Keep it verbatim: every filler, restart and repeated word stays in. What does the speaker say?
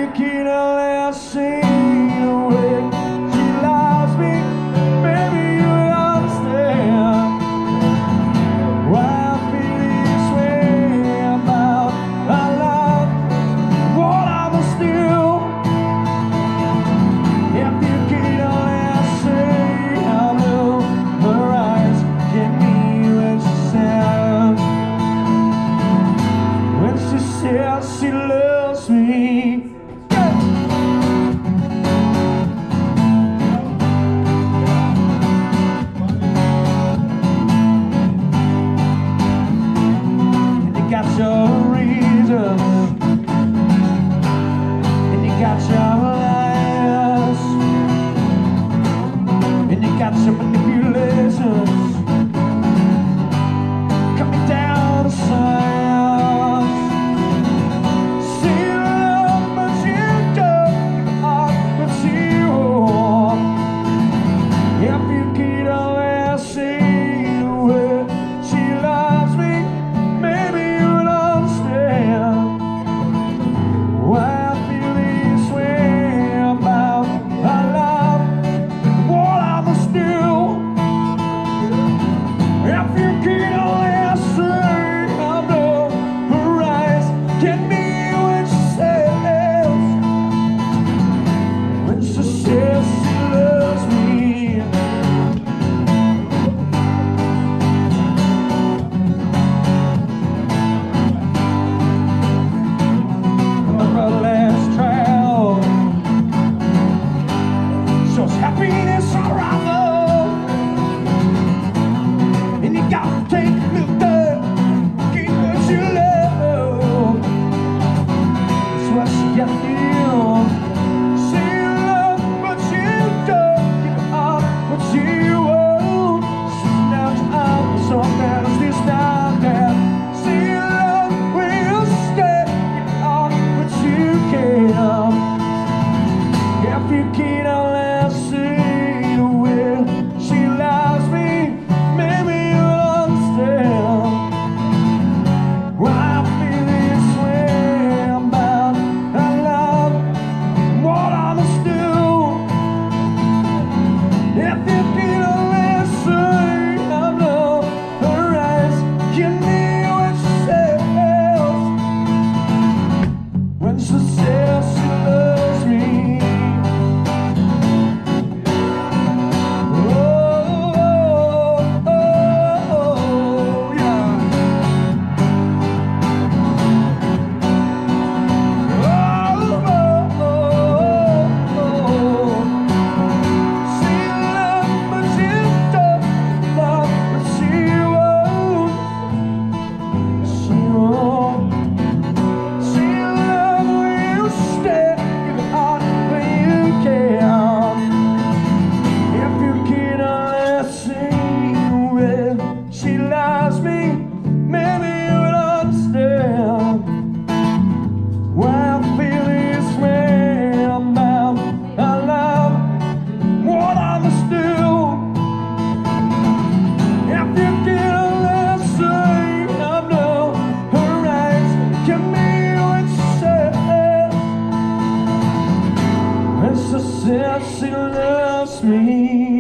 you can only see the way she loves me, maybe you'll understand why I feel this way about our love, what I must do. If you can only see how blue her eyes get me when she says, when she says she loves me. And you got your reasons, and you got your lies, and you got your manipulations coming down the side. Happiness around love, and you gotta take a little bit, keep what you love. That's what you gotta do. Say you love what you don't, give up what you won't. Sitting out your arms, so there's this down there. Say you love will stay, give up what you can. If you can't only see the way she loves me, maybe you'll understand why I feel this way about our love, what I must do. If you can't only see how blue her eyes give me when she says, when she says she loves me. She says she loves me.